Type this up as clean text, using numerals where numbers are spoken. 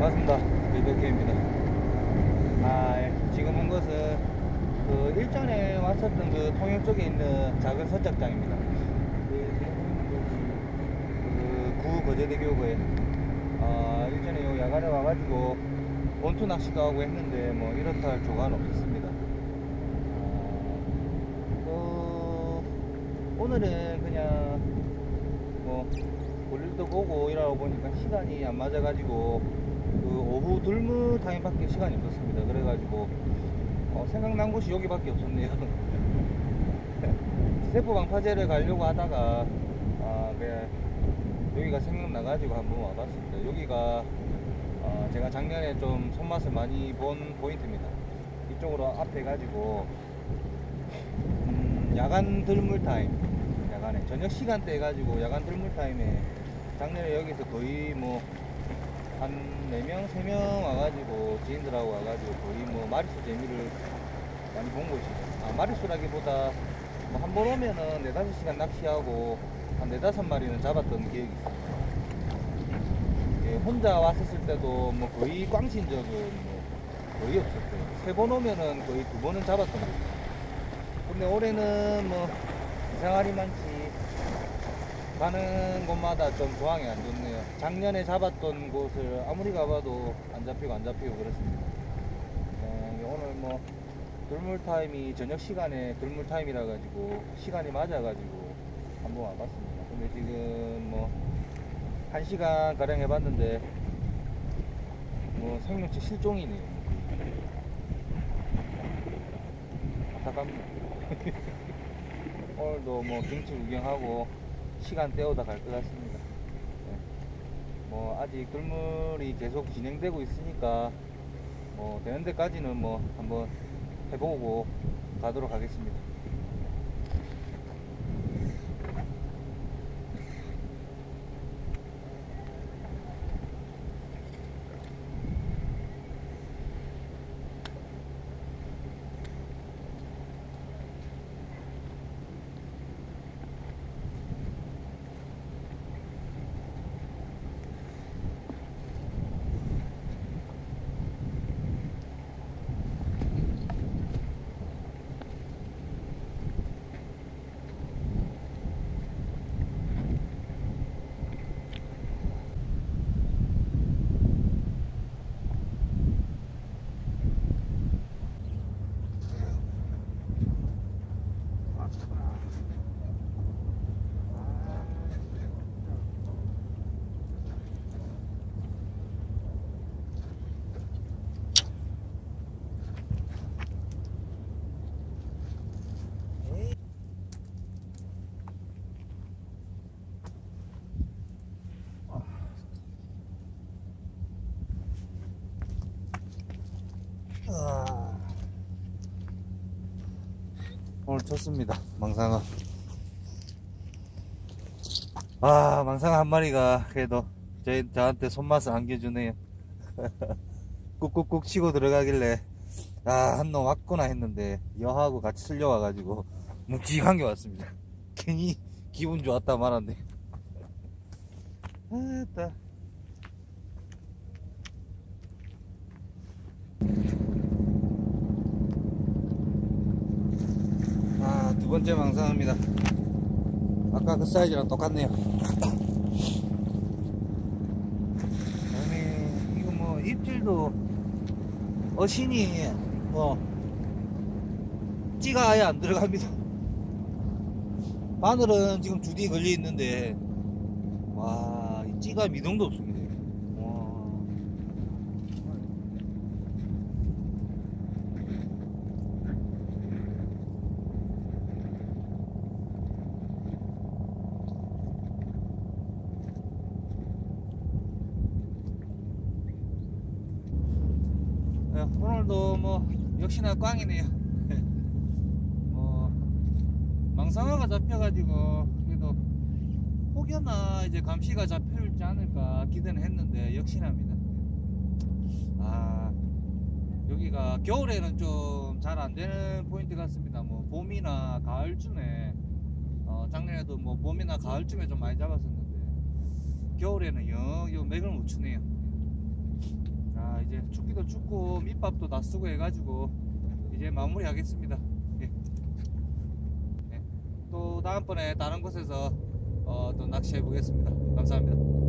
반갑습니다. 배덕기입니다. 지금 온 것은 그 일전에 왔었던 그 통영 쪽에 있는 작은 선착장입니다. 구 거제대교구에 일전에 요 야간에 와가지고 본토 낚시도 하고 했는데 뭐 이렇다 할 조과는 없었습니다. 오늘은 그냥 뭐 볼일도 보고 이러다 보니까 시간이 안 맞아가지고 그 오후 둘무 타임밖에 시간이 없었습니다. 그래가지고 생각난 곳이 여기밖에 없었네요. 세포 방파제를 가려고 하다가 그냥 여기가 생각나가지고 한번 와봤습니다. 여기가 제가 작년에 좀 손맛을 많이 본 포인트입니다. 이쪽으로 앞에 가지고 야간 들물 타임, 야간에 저녁 시간대 해가지고 야간 들물 타임에 작년에 여기서 거의 뭐 한 4명, 3명 와가지고 지인들하고 와가지고 거의 뭐 마리수 재미를 많이 본 곳이죠. 마리수라기보다 뭐 한 번 오면은 4-5시간 낚시하고 한 4-5마리는 잡았던 기억이 있습니다. 예, 혼자 왔었을 때도 뭐 거의 꽝친 적은 뭐 거의 없었어요. 3번 오면은 거의 2번은 잡았던 것 같아요. 근데 올해는 뭐 이상하리 많지 가는 곳마다 좀 조항이 안 좋네요. 작년에 잡았던 곳을 아무리 가봐도 안 잡히고 그렇습니다. 오늘 뭐 들물타임이 저녁 시간에 들물타임이라 가지고 시간이 맞아 가지고 한번 와봤습니다. 근데 지금 뭐 1시간 가량 해봤는데 뭐 생명체 실종이네요. 안타깝네요. 오늘도 뭐 경치 구경하고 시간 때우다 갈 것 같습니다. 뭐 아직 들물이 계속 진행되고 있으니까 뭐 되는 데까지는 뭐 한번 해보고 가도록 하겠습니다. 오늘 쳤습니다. 망상어. 망상어 한 마리가 그래도 저한테 손맛을 안겨주네요. 꾹꾹꾹 치고 들어가길래 한 놈 왔구나 했는데 여하고 같이 쓸려와가지고 묵직한 게 왔습니다. 괜히 기분 좋았다 말았네. 아따. 두 번째 망상어입니다. 아까 그 사이즈랑 똑같네요. 아니, 이거 뭐 입질도 어신이 뭐 찌가 아예 안 들어갑니다. 바늘은 지금 주디에 걸려 있는데 와, 이 찌가 미동도 없습니다. 오늘도 뭐 역시나 꽝이네요. 뭐 망상어가 잡혀가지고 그래도 혹여나 이제 감시가 잡혀있지 않을까 기대는 했는데 역시나입니다. 여기가 겨울에는 좀 잘 안되는 포인트 같습니다. 뭐 봄이나 가을쯤에 작년에도 뭐 봄이나 가을쯤에 좀 많이 잡았었는데 겨울에는 영 맥을 못 추네요. 이제 춥기도 춥고 밑밥도 다 쓰고 해가지고 이제 마무리 하겠습니다. 예. 또 다음번에 다른 곳에서 또 낚시해 보겠습니다. 감사합니다.